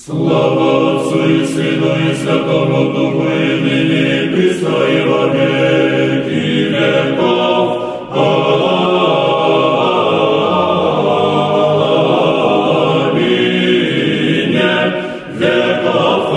Слава Отцу и Сыну и Святому Духу, и ныне и присно и во веки веков. Аминь. Веков.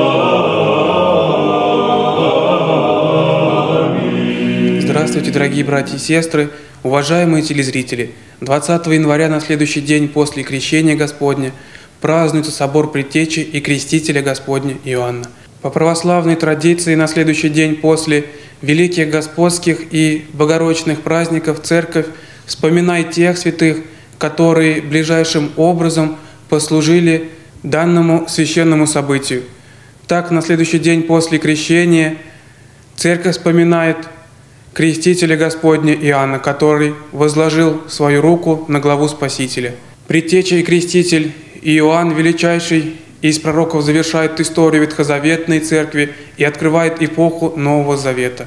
Аминь. Здравствуйте, дорогие братья и сестры, уважаемые телезрители! 20 января на следующий день после Крещения Господня празднуется собор Предтечи и Крестителя Господня Иоанна. По православной традиции на следующий день после великих господских и богородичных праздников Церковь вспоминает тех святых, которые ближайшим образом послужили данному священному событию. Так, на следующий день после Крещения Церковь вспоминает Крестителя Господня Иоанна, который возложил свою руку на главу Спасителя. Предтеча и Креститель Иоанн, величайший из пророков, завершает историю Ветхозаветной Церкви и открывает эпоху Нового Завета.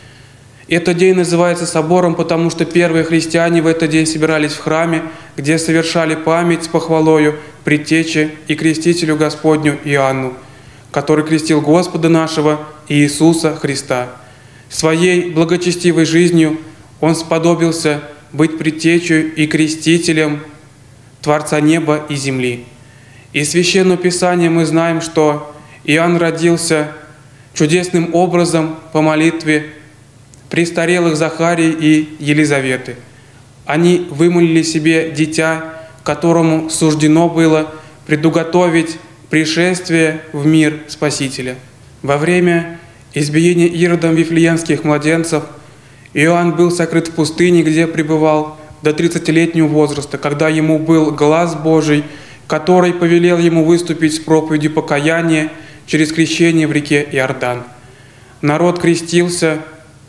Этот день называется собором, потому что первые христиане в этот день собирались в храме, где совершали память с похвалою Предтече и Крестителю Господню Иоанну, который крестил Господа нашего Иисуса Христа. Своей благочестивой жизнью он сподобился быть предтечей и крестителем Творца неба и земли. Из Священного Писания мы знаем, что Иоанн родился чудесным образом по молитве престарелых Захарии и Елизаветы. Они вымолили себе дитя, которому суждено было предуготовить пришествие в мир Спасителя. Во время избиения Иродом вифлеемских младенцев Иоанн был сокрыт в пустыне, где пребывал до 30-летнего возраста, когда ему был глас Божий, который повелел ему выступить с проповедью покаяния через крещение в реке Иордан. Народ крестился,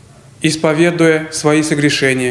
исповедуя свои согрешения.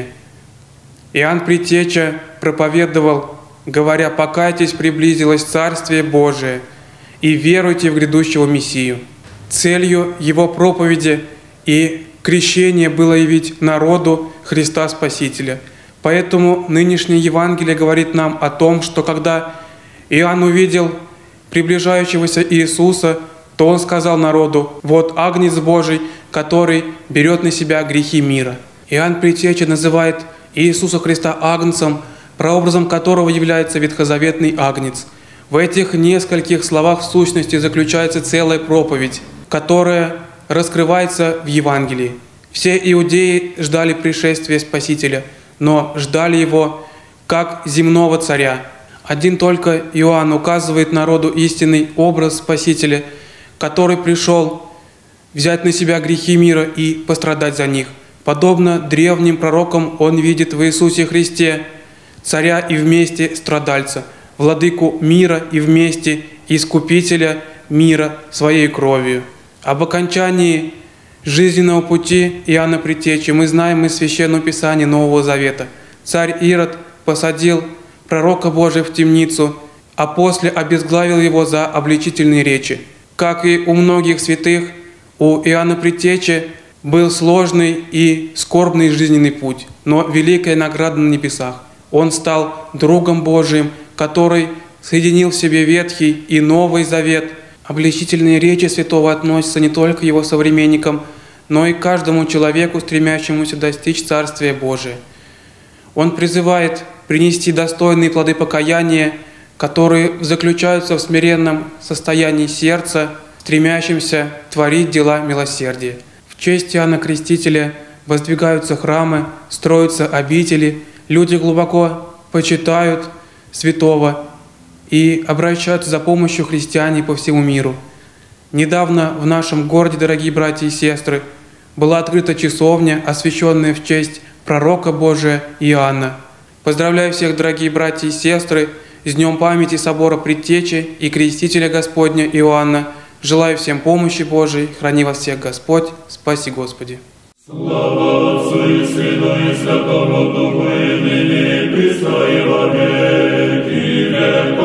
Иоанн Предтеча проповедовал, говоря: «Покайтесь, приблизилось Царствие Божие, и веруйте в грядущего Мессию». Целью его проповеди и крещения было явить народу Христа Спасителя. Поэтому нынешнее Евангелие говорит нам о том, что когда Иоанн увидел приближающегося Иисуса, то он сказал народу: «Вот Агнец Божий, который берет на себя грехи мира». Иоанн Предтеча называет Иисуса Христа Агнцем, прообразом которого является ветхозаветный Агнец. В этих нескольких словах в сущности заключается целая проповедь, которая раскрывается в Евангелии. Все иудеи ждали пришествия Спасителя, но ждали его как земного царя. Один только Иоанн указывает народу истинный образ Спасителя, который пришел взять на себя грехи мира и пострадать за них. Подобно древним пророкам он видит в Иисусе Христе царя и вместе страдальца, владыку мира и вместе искупителя мира своей кровью. Об окончании жизненного пути Иоанна Предтечи мы знаем из Священного Писания Нового Завета. Царь Ирод посадил пророка Божия в темницу, а после обезглавил его за обличительные речи. Как и у многих святых, у Иоанна Предтечи был сложный и скорбный жизненный путь, но великая награда на небесах. Он стал другом Божиим, который соединил в себе Ветхий и Новый Завет. Обличительные речи святого относятся не только к его современникам, но и к каждому человеку, стремящемуся достичь Царствия Божия. Он призывает принести достойные плоды покаяния, которые заключаются в смиренном состоянии сердца, стремящемся творить дела милосердия. В честь Иоанна Крестителя воздвигаются храмы, строятся обители, люди глубоко почитают святого и обращаются за помощью христиане по всему миру. Недавно в нашем городе, дорогие братья и сестры, была открыта часовня, освященная в честь пророка Божия Иоанна. Поздравляю всех, дорогие братья и сестры, с Днем памяти собора Предтечи и Крестителя Господня Иоанна. Желаю всем помощи Божией. Храни вас всех Господь. Спаси Господи. Слава Отцу и Сыну и Святому Духу, и ныне и присно и во веки веков.